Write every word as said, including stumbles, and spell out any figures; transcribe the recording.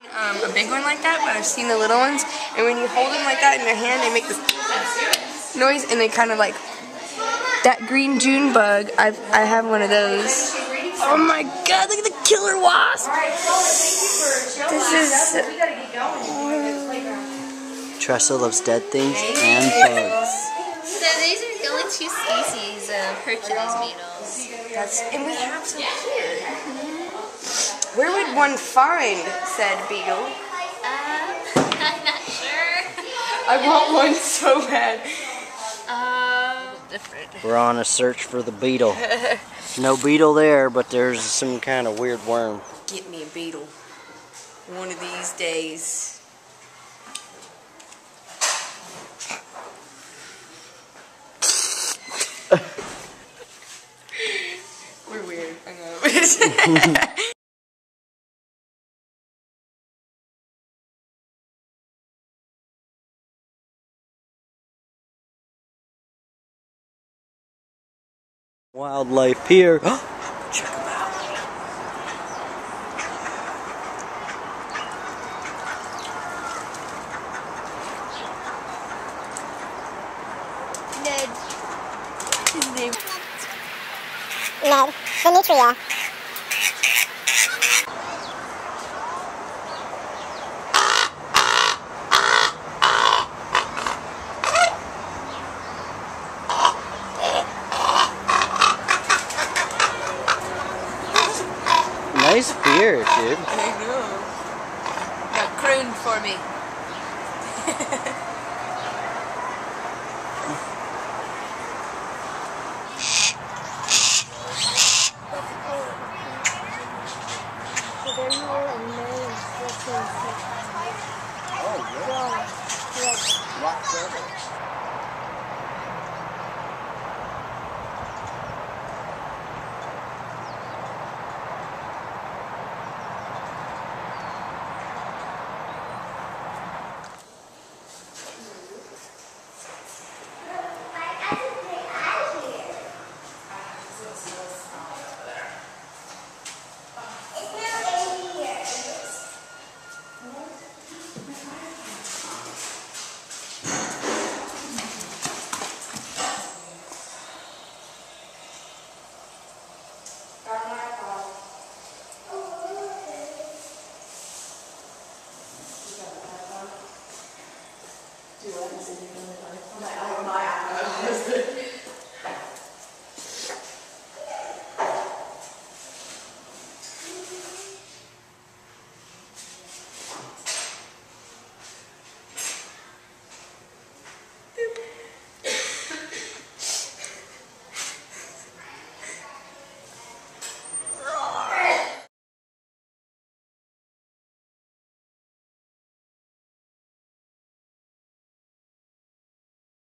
Um, a big one like that, but I've seen the little ones, and when you hold them like that in your hand, they make this noise, and they kind of like that green June bug. I've I have one of those. Oh my God! Look at the killer wasp. This is. Tressa loves dead things and bugs. So these are the only two species of Hercules beetles. That's, and we have some here. Where would one find said beetle? Um, I'm not sure. I want one so bad. Um, different. We're on a search for the beetle. No beetle there, but there's some kind of weird worm. Get me a beetle. One of these days. We're weird, I know. Wildlife here. Check them out. Ned. His name. Ned. The nutria. Nice beard, dude. I know. Got crooned for me. Do you want to see my